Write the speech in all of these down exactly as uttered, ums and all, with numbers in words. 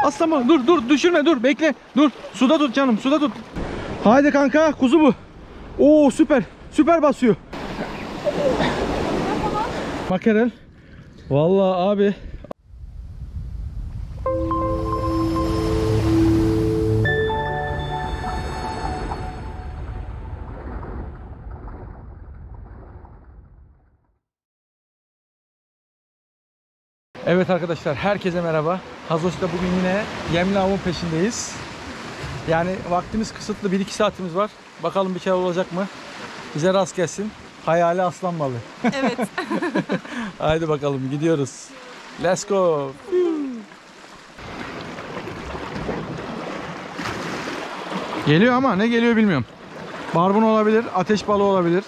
Aslan balığı. Dur dur düşürme dur bekle. Dur suda tut canım suda tut. Haydi kanka kuzu bu. Oo süper. Süper basıyor. Makarel. Vallahi abi. Evet arkadaşlar herkese merhaba. Hazos'ta bugün yine yemli avın peşindeyiz. Yani vaktimiz kısıtlı, bir iki saatimiz var. Bakalım bir şey olacak mı? Bize rast gelsin. Hayali aslan balığı. Evet. Haydi bakalım gidiyoruz. Let's go. Geliyor ama ne geliyor bilmiyorum. Barbun olabilir, ateş balığı olabilir.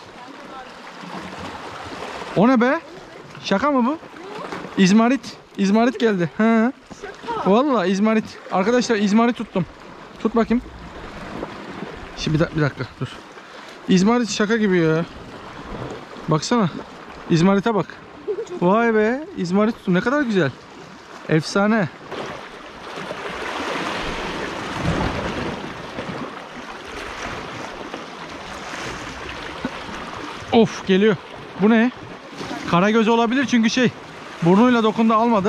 O ne be? Şaka mı bu? İzmarit. İzmarit geldi. He. Vallahi İzmarit. Arkadaşlar İzmarit tuttum. Tut bakayım. Şimdi bir, bir dakika dur. İzmarit şaka gibi ya. Baksana. İzmarit'e bak. Vay be. İzmarit tuttum. Ne kadar güzel. Efsane. Of geliyor. Bu ne? Karagöz olabilir çünkü şey burnuyla dokundu almadı.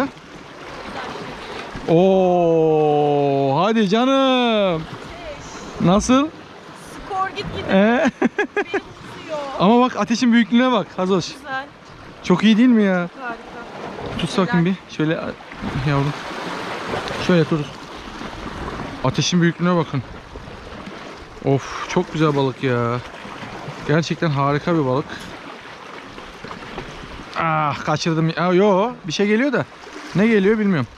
Oo, hadi canım. Nasıl? Skor git git. Ee? Ama bak ateşin büyüklüğüne bak Hazoş. Güzel. Çok iyi değil mi ya? Harika. Tut bakayım bir. Şöyle yavrum. Şöyle tut. Ateşin büyüklüğüne bakın. Of çok güzel balık ya. Gerçekten harika bir balık. Ah kaçırdım. Aa, yo bir şey geliyor da. Ne geliyor bilmiyorum.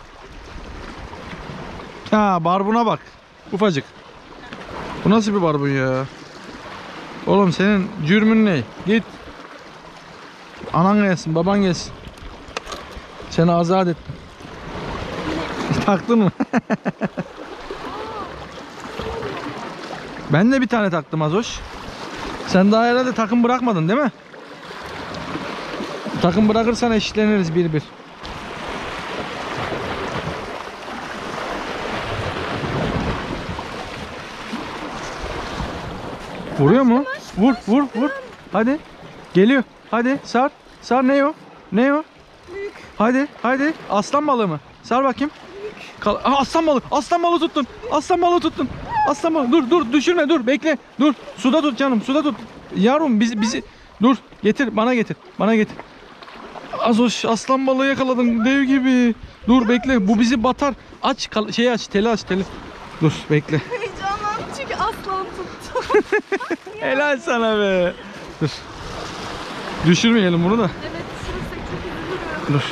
Ha barbuna bak. Ufacık. Bu nasıl bir barbun ya? Oğlum senin cürmün ne? Git. Anan gelsin, baban gelsin. Seni azat ettim. Taktın mı? Ben de bir tane taktım Azoş. Sen daha herhalde takım bırakmadın değil mi? Takım bırakırsan eşitleniriz bir bir. Vuruyor mu? Vur vur vur. Hadi. Geliyor. Hadi sar. Sar ne o? Ne o? Büyük. Hadi hadi. Aslan balığı mı? Sar bakayım. Kal Aha, aslan balığı. Aslan balığı tuttun. Aslan balığı tuttun. Aslan balığı. Dur dur düşürme dur bekle. Dur. Suda tut canım. Suda tut. Yavrum bizi bizi dur. Getir bana getir. Bana getir. Azoş aslan balığı yakaladın dev gibi. Dur bekle. Bu bizi batar. Aç kal şeyi aç. Teli aç teli. Dur bekle. Heyecanlandım çünkü aslan tuttum. Helal sana be. Dur. Düşürmeyelim bunu da. Evet düşürürsek çok üzülürüm. Dur.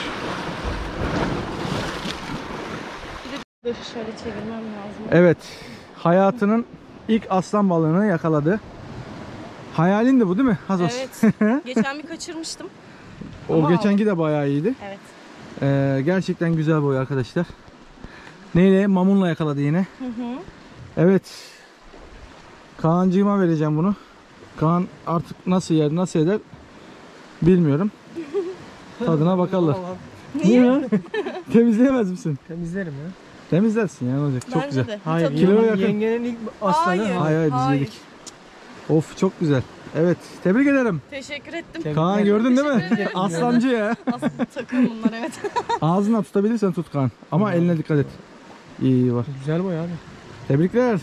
Dur şöyle çevirmem lazım. Evet. Hayatının ilk aslan balığını yakaladı. Hayalin de bu değil mi Hazos? Evet. Geçen bir kaçırmıştım. O Ama geçenki de bayağı iyiydi. Evet. Ee, gerçekten güzel boy arkadaşlar. Neyle? Mamunla yakaladı yine. Hı hı. Evet. Kaan'cığıma vereceğim bunu. Kaan artık nasıl yer, nasıl eder bilmiyorum. Tadına bakarlar. Niye? Temizleyemez misin? Temizlerim ya. Temizlersin ya, ne olacak? Çok Bence güzel. de. Hayır, Tadı- Kilo yakın. yengenin ilk aslanı. Hayır. Hayır hayır biz Hayır. yedik. Of çok güzel. Evet tebrik ederim. Teşekkür ettim. Tebrik Kaan ederim. gördün değil mi? Teşekkür ederim. Aslancı ya. Aslında takım bunlar evet. Ağzına tutabilirsen tut Kaan. Ama eline dikkat et. İyi iyi var. Güzel boy abi. Tebrikler.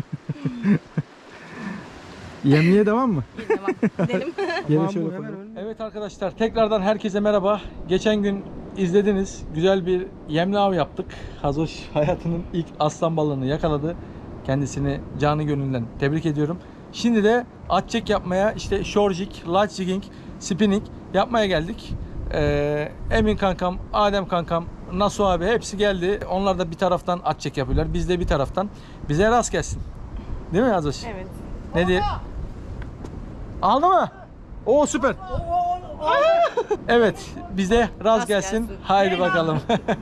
Yemliğe devam mı? İyi devam. Gidelim. Gelin Tamam, şöyle bu hemen koyalım. önümde. Evet arkadaşlar tekrardan herkese merhaba. Geçen gün izlediniz. Güzel bir yemli av yaptık. Hazoş hayatının ilk aslan balığını yakaladı. Kendisini canı gönülden tebrik ediyorum. Şimdi de at çek yapmaya, işte shore jig, light jigging, spinning yapmaya geldik. Ee, Emin kankam, Adem kankam, Nasu abi hepsi geldi. Onlar da bir taraftan at çek yapıyorlar. Biz de bir taraftan. Bize rast gelsin. Değil mi Hazoş? Evet. Ne diye? Aldı mı? Oo süper. Evet, bize rast Rast gelsin. gelsin. Haydi bakalım.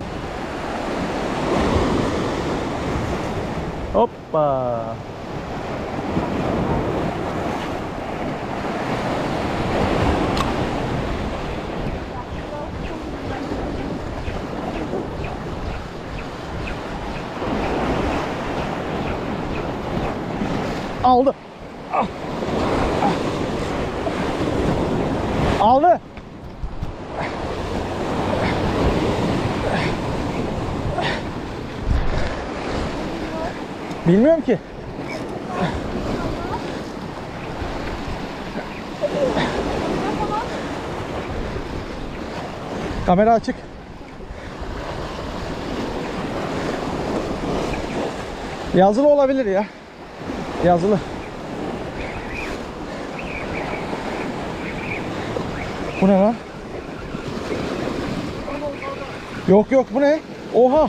Hoppa. Aldı. Ah. Ah. Aldı. Bilmiyorum ki. Kamera açık. Yazılı olabilir ya. Yazılı. Bu ne lan? Yok yok, bu ne? Oha.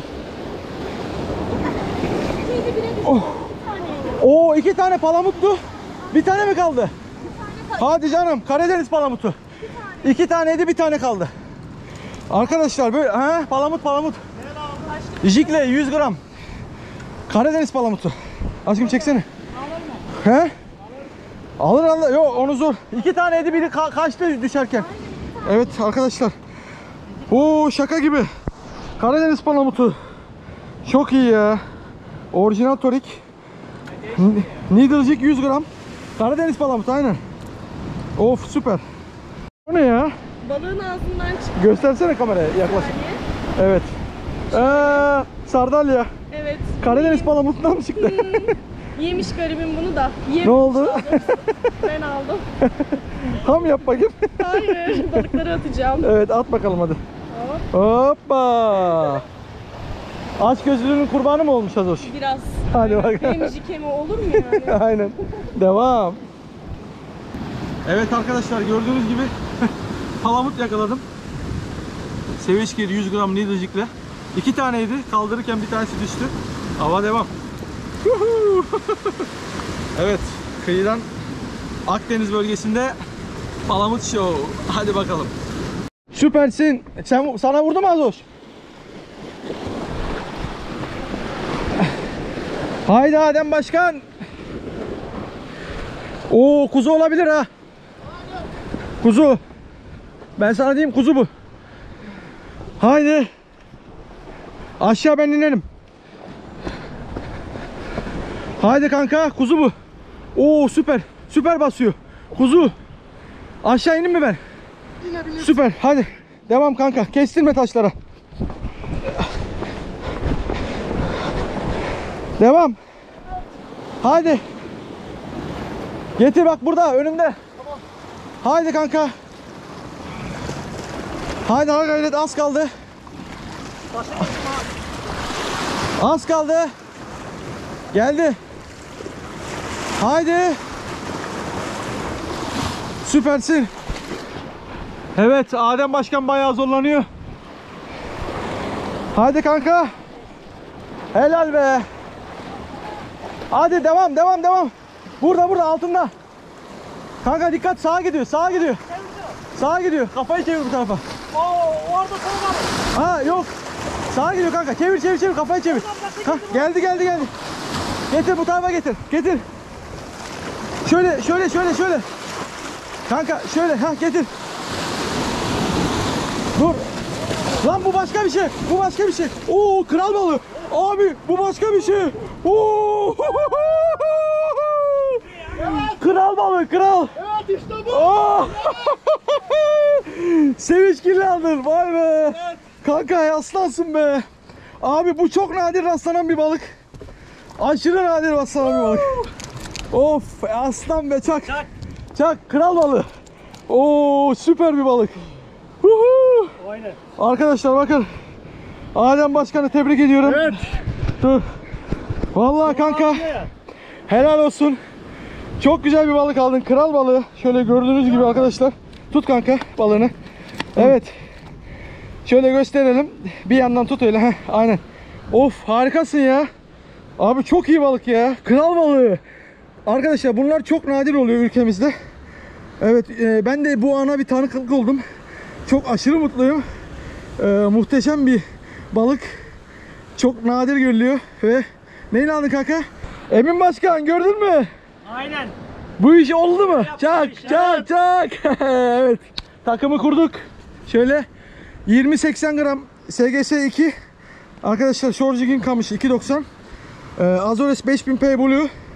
Oh. Oo, iki tane palamuttu. Bir tane mi kaldı? Hadi canım, Karadeniz palamutu. İki taneydi, bir tane kaldı. Arkadaşlar böyle he, palamut palamut. Jikle yüz gram. Karadeniz palamutu. Aşkım çeksene. Alır mı? He? Alır alır. Yok, onu zor. İki taneydi, biri ka kaçtı düşerken. Evet arkadaşlar. Oo, şaka gibi. Karadeniz palamutu. Çok iyi ya. Orijinal torik. Needlecik yüz gram. Karadeniz palamutu aynen. Of, süper. O ne ya? Balığın ağzından çıktı. Göstersene kameraya yaklaşık. Evet. Ee, sardalya. Evet. Karadeniz palamutundan mı çıktı? Hmm. Yemiş garibim bunu da. Yemiş. Ne oldu? Ben aldım. Ham yap bakayım. Hayır. Balıkları atacağım. Evet, at bakalım hadi. Hop. Hoppa. Aç gözlülüğünün kurbanı mı olmuş Azoş? Biraz. Hadi bakalım. Yemiş kemi olur mu yani? Aynen. Devam. Evet arkadaşlar, gördüğünüz gibi palamut yakaladım. Seveşkeri yüz gram needlecikle. İki taneydi. Kaldırırken bir tanesi düştü. Hava devam. Evet, kıyıdan Akdeniz bölgesinde palamut show. Hadi bakalım. Süpersin. Sen, sana vurdu mu Azoş? Haydi Adem Başkan. Oo, kuzu olabilir ha. Kuzu. Ben sana diyeyim, kuzu bu. Haydi. Aşağı ben inerim. Haydi kanka, kuzu bu. Oo, süper. Süper basıyor. Kuzu. Aşağı ineyim mi ben? Süper. Hadi. Devam kanka. Kestirme taşlara. Devam. Haydi. Getir bak, burada önümde. Tamam. Haydi kanka. Haydi ha gayret, az kaldı. Az kaldı. Geldi. Haydi. Süpersin. Evet, Adem Başkan bayağı zorlanıyor. Haydi kanka. Helal be. Hadi devam devam devam. Burada burada altında. Kanka dikkat, sağa gidiyor, sağa gidiyor. Sağa gidiyor. Kafayı çevir bu tarafa. Oo, orada kol var. Ha yok. Sağa gidiyor kanka. Çevir çevir çevir, kafayı çevir. Ha, geldi geldi geldi. Getir bu tarafa, getir. Getir. Şöyle şöyle şöyle şöyle. Kanka şöyle, ha getir. Dur. Lan bu başka bir şey. Bu başka bir şey. Oo, kral balığı. Abi bu başka bir şey. Oo. Evet. Kral balığı, kral. Evet, işte bu. Oo. Sevinçkili aldın. Vay be. Evet. Kanka aslansın be. Abi bu çok nadir rastlanan bir balık. Aşırı nadir rastlanan bir balık. Of, aslan be, çak. Çak. Çak, kral balığı. Oo, süper bir balık. Huhu. Aynen. Arkadaşlar bakın. Adem Başkan'ı tebrik ediyorum. Evet. Dur. Vallahi kanka, helal olsun. Çok güzel bir balık aldın. Kral balığı. Şöyle gördüğünüz gibi arkadaşlar. Tut kanka balığını. Evet. Şöyle gösterelim. Bir yandan tut öyle. Heh, aynen. Of, harikasın ya. Abi çok iyi balık ya. Kral balığı. Arkadaşlar bunlar çok nadir oluyor ülkemizde. Evet, e, ben de bu ana bir tanıklık oldum. Çok aşırı mutluyum. E, muhteşem bir balık. Çok nadir görülüyor ve neyle aldın kanka? Emin Başkan, gördün mü? Aynen. Bu iş oldu mu? Çak iş, çak çak. Evet. Takımı kurduk. Şöyle yirmi seksen gram S G S iki. Arkadaşlar Shore Jigging kamışı iki doksan. Ee, Azores beş bin P Blue.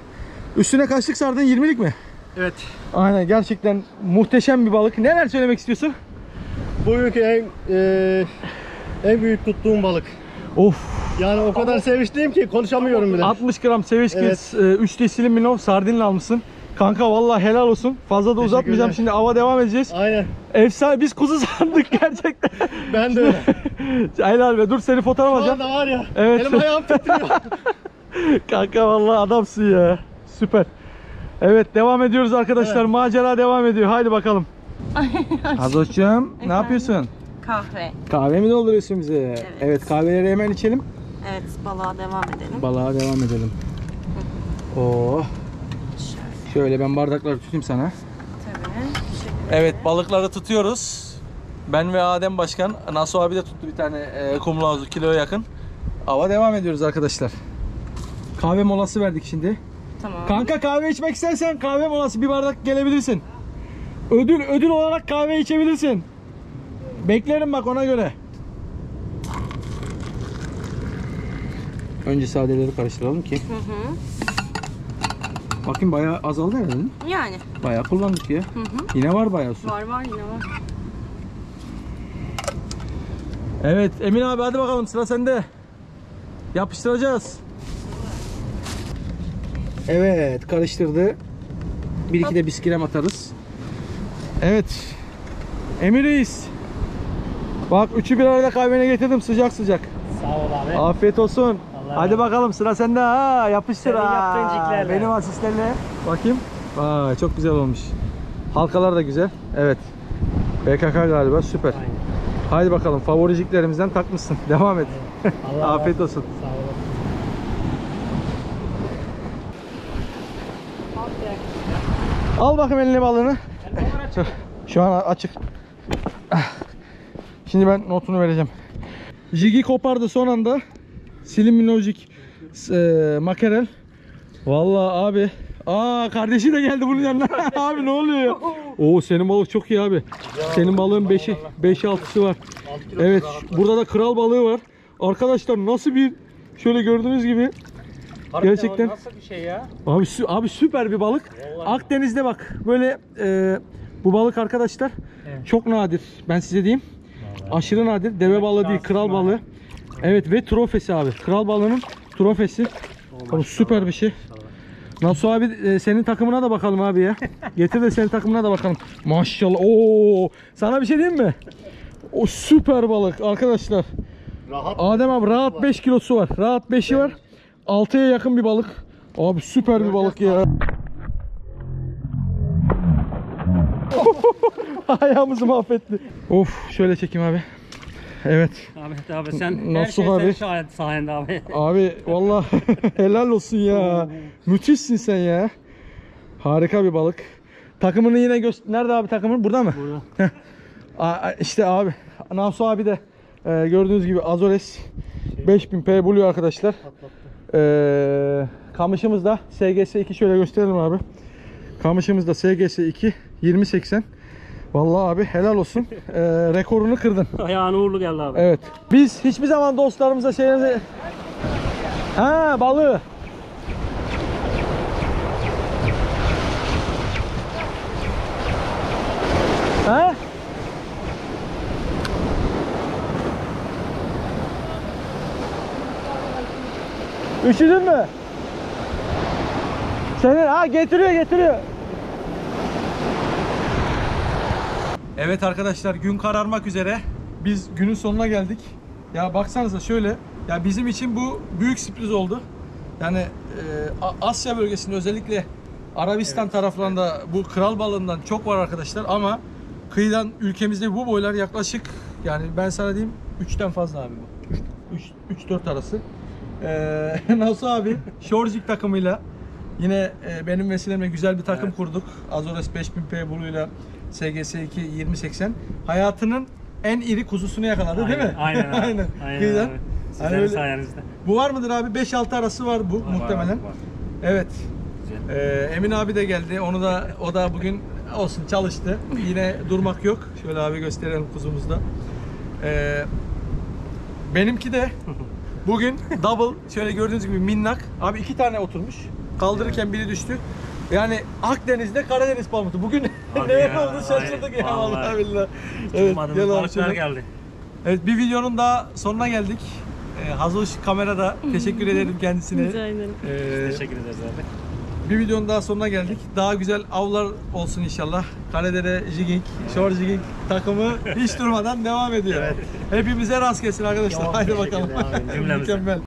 Üstüne kaçlık sardın? yirmilik mi? Evet. Aynen, gerçekten muhteşem bir balık. Neler söylemek istiyorsun? Bugünkü en e, en büyük tuttuğum balık. Of. Yani o kadar sevinçliyim ki konuşamıyorum bile. altmış gram seviş Evet. kiz, üç desilim minov sardinle almışsın. Kanka vallahi helal olsun. Fazla da uzatmayacağım, Teşekkürler. şimdi ava devam edeceğiz. Aynen. Efsane, biz kuzu sandık gerçekten. Ben de öyle. Helal be, dur seni fotoğraf Şu alacağım. anda var ya. Evet. Elim ayağım titriyor. Kanka vallahi adamsın ya. Süper. Evet, devam ediyoruz arkadaşlar. Evet. Macera devam ediyor. Haydi bakalım. Hazoş'cum ne yapıyorsun? Kahve. Kahve mi dolduruyorsun bize? Evet. Evet, kahveleri hemen içelim. Evet, balığa devam edelim. Balığa devam edelim. Oo. Şöyle ben bardakları tutayım sana. Tabii. Teşekkür Evet, balıkları tutuyoruz. Ben ve Adem Başkan, Nasu abi de tuttu bir tane e, kumlu havuzu, kiloya yakın. Ava devam ediyoruz arkadaşlar. Kahve molası verdik şimdi. Tamam. Kanka kahve içmek istersen kahve molası, bir bardak gelebilirsin. Ödül ödül olarak kahve içebilirsin. Beklerim bak, ona göre. Önce sadeleri karıştıralım ki. Hı hı. Bakayım bayağı azaldı herhalde. Yani. Bayağı kullandık ya. Hı hı. Yine var bayağı su. Var var yine var. Evet Emin abi, hadi bakalım, sıra sende. Yapıştıracağız. Evet, karıştırdı. Bir iki de biskrem atarız. Evet Emin Reis, bak üçü bir arada kahvene getirdim, sıcak sıcak. Sağ ol abi. Afiyet olsun. Allah Hadi razı bakalım, sıra sende ha. Yapıştır Senin ha. yaptığın ciklerle. Benim asistlerle. Bakayım. Vay, çok güzel olmuş. Halkalar da güzel. Evet. B K K galiba, süper. Aynen. Haydi bakalım, favoriciklerimizden takmışsın. Devam et. Allah Afiyet razı olsun. Sağ ol. Al bakayım eline balığını. Dur, şu an açık. Şimdi ben notunu vereceğim. Jigi kopardı son anda. Slim Minojik e, makarel. Vallahi abi. Aa, kardeşi de geldi bunun yanına. Abi ne oluyor? Oo, senin balık çok iyi abi. Senin balığın beşi beş altısı var. Evet, burada da kral balığı var. Arkadaşlar nasıl bir, şöyle gördüğünüz gibi. Gerçekten. Nasıl bir şey ya? Abi, sü abi süper bir balık. Vallahi. Akdeniz'de bak böyle e, bu balık arkadaşlar Evet. çok nadir. Ben size diyeyim. Vallahi. Aşırı nadir. Deve balığı değil, kral şanslısın balığı. Evet, ve trofesi abi. Kral balığının trofesi. Abi, süper bir şey. Nasu abi, e, senin takımına da bakalım abi ya. Getir de senin takımına da bakalım. Maşallah. Oo! Sana bir şey diyeyim mi? O süper balık arkadaşlar. Rahat. Adem abi rahat beş kilosu var. Rahat beşi var. altıya yakın bir balık. Abi süper bir balık ya. Ayağımızı mahvetti. Of, şöyle çekeyim abi. Evet. Ahmet abi sen Nasıl her şey abi? senin şahit sayende abi. Abi vallahi helal olsun ya. Müthişsin sen ya. Harika bir balık. Takımını yine göster. Nerede abi takımın? Burada mı? Burada. Aa, işte abi. Nasu abi de e, gördüğünüz gibi Azores beş bin P buluyor arkadaşlar. E, kamışımız da S G S iki, şöyle gösterelim abi. Kamışımız da S G S iki yirmi seksen. Vallahi abi helal olsun. E, rekorunu kırdın. Ayağına uğurlu geldi abi. Evet. Biz hiçbir zaman dostlarımıza şeylerinize... Ha, balığı. Ha? Üşüdün mü? Senin ha, getiriyor getiriyor. Evet arkadaşlar, gün kararmak üzere. Biz günün sonuna geldik. Ya baksanıza şöyle. Ya bizim için bu büyük sürpriz oldu. Yani e, Asya bölgesinde, özellikle Arabistan taraflarında bu kral balığından çok var arkadaşlar, ama kıyıdan ülkemizde bu boylar yaklaşık, yani ben sana diyeyim üçten fazla abi bu. üç dört arası. Ee, Nasu abi Shorecik takımıyla yine e, benim vesilemle güzel bir takım evet. kurduk. Azores beş bin P buluyla S G S iki yirmi seksen. Hayatının en iri kuzusunu yakaladı, Aynen, değil mi? Aynen abi. Aynen. Aynen Kıyıdan. abi. Sizlerin Hani öyle, sayenizde. bu var mıdır abi? beş altı arası var bu Var, muhtemelen. Var, var. Evet. Ee, Emin abi de geldi. Onu da o da bugün olsun çalıştı. Yine durmak yok. Şöyle abi gösterelim kuzumuzda. Ee, benimki de bugün double, şöyle gördüğünüz gibi minnak. Abi iki tane oturmuş. Kaldırırken biri düştü. Yani Akdeniz'de Karadeniz pamuktu. Bugün Hadi ne ya, oldu şaşırdık ya vallahi, vallahi. billahi. Evet, Umarım gel abi balıklar şöyle. geldi. Evet, bir videonun daha sonuna geldik. Ee, Hazoş kamerada teşekkür ederim kendisine. Rica ederim. Ee, Teşekkür ederiz abi. bir videonun daha sonuna geldik. Daha güzel avlar olsun inşallah. Karadere Jigging, Shore Jigging takımı hiç durmadan devam ediyor. Evet. Hepimize rast gelsin arkadaşlar. Tamam, Haydi teşekkür bakalım. ederim abi, cümlemize. Mükemmel.